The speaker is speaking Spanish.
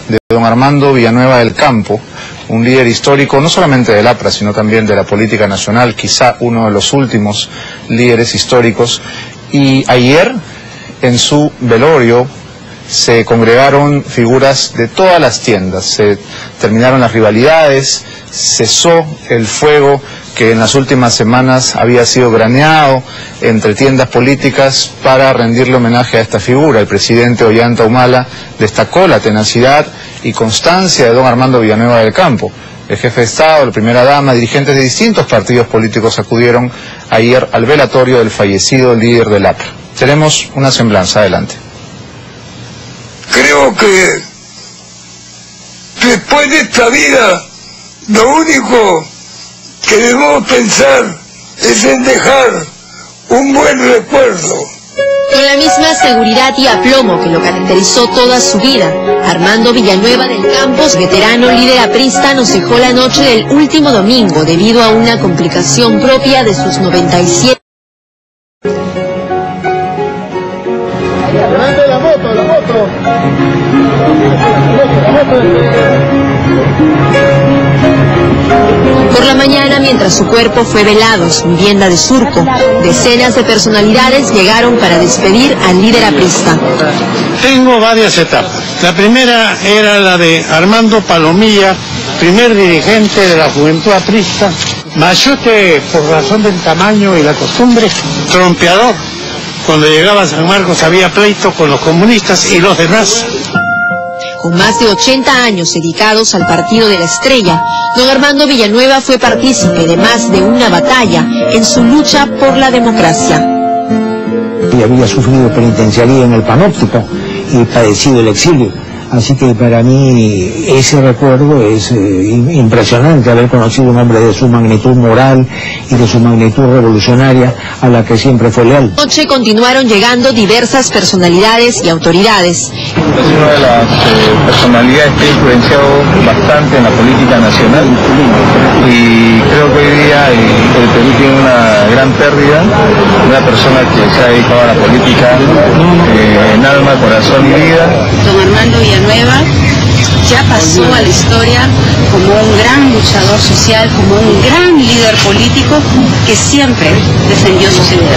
de don Armando Villanueva del Campo, un líder histórico no solamente del APRA, sino también de la política nacional, quizá uno de los últimos líderes históricos. Y ayer, en su velorio, se congregaron figuras de todas las tiendas, se terminaron las rivalidades, cesó el fuego que en las últimas semanas había sido graneado entre tiendas políticas para rendirle homenaje a esta figura. El presidente Ollanta Humala destacó la tenacidad y constancia de don Armando Villanueva del Campo. El jefe de Estado, la primera dama, dirigentes de distintos partidos políticos acudieron ayer al velatorio del fallecido líder del APRA. Tenemos una semblanza, adelante. Creo que después de esta vida, lo único que debemos pensar es en dejar un buen recuerdo. Con la misma seguridad y aplomo que lo caracterizó toda su vida, Armando Villanueva del Campo, veterano líder aprista, nos dejó la noche del último domingo debido a una complicación propia de sus 97. Delante la moto, la moto. Por la mañana, mientras su cuerpo fue velado en su vivienda de Surco, decenas de personalidades llegaron para despedir al líder aprista. Tengo varias etapas. La primera era la de Armando Palomilla, primer dirigente de la juventud aprista, mayote por razón del tamaño y la costumbre, trompeador. Cuando llegaba a San Marcos había pleito con los comunistas y los demás. Con más de 80 años dedicados al Partido de la Estrella, don Armando Villanueva fue partícipe de más de una batalla en su lucha por la democracia. Y había sufrido penitenciaría en el Panóptico y padecido el exilio. Así que para mí ese recuerdo es impresionante, haber conocido un hombre de su magnitud moral y de su magnitud revolucionaria, a la que siempre fue leal. Anoche continuaron llegando diversas personalidades y autoridades. Es una de las personalidades que ha influenciado bastante en la política nacional, y creo que hoy día el Perú tiene una gran pérdida, una persona que se ha dedicado a la política en alma, corazón y vida. Don Armando Villanueva ya pasó a la historia como un gran luchador social, como un gran líder político que siempre defendió sus ideas.